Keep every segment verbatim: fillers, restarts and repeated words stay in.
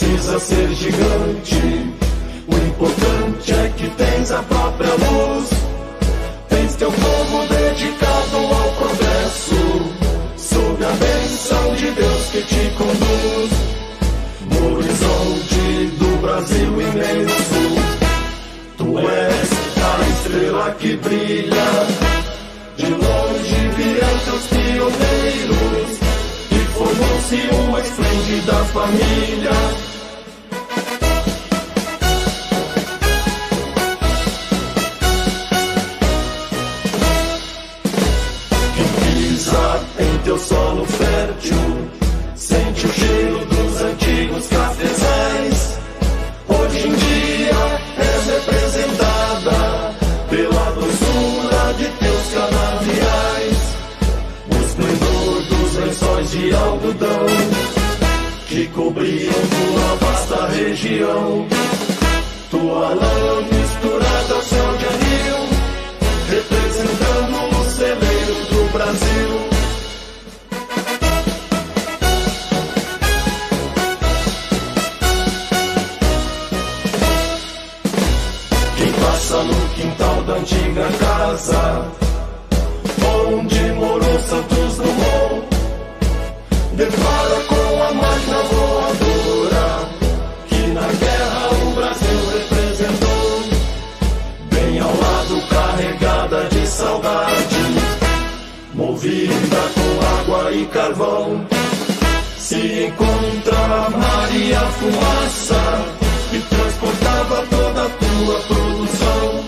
precisa ser gigante. O importante é que tens a própria luz. Tens teu povo dedicado ao progresso, sob a bênção de Deus que te conduz. No horizonte do Brasil imenso, tu és a estrela que brilha. De longe vieram teus pioneiros e formou-se uma esplêndida família. Em teu solo fértil, sente o cheiro dos antigos cafezais. Hoje em dia és representada pela doçura de teus canaviais. O esplendor dos lençóis de algodão que cobriam tua vasta região. Tua lã misturada ao céu de anil, representando o celeiro do Brasil. Quem passa no quintal da antiga casa onde morou Santos Dumont, depara com a máquina voadora que na guerra o Brasil representou. Bem ao lado, carregada de saudade, movida com água e carvão, se encontra Maria Fumaça, que transportava toda a tua produção.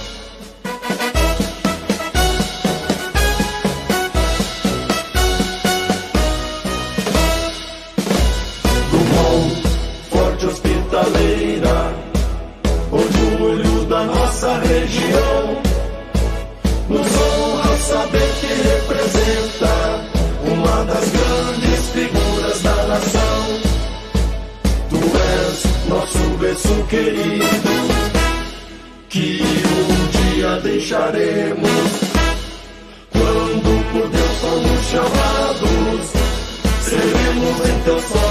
Dumont, forte hospitaleira, orgulho da nossa região, nos honra saber que representa uma das grandes figuras da nação. Tu és nosso berço querido, que um dia deixaremos. Quando por Deus somos chamados, seremos em teu sonho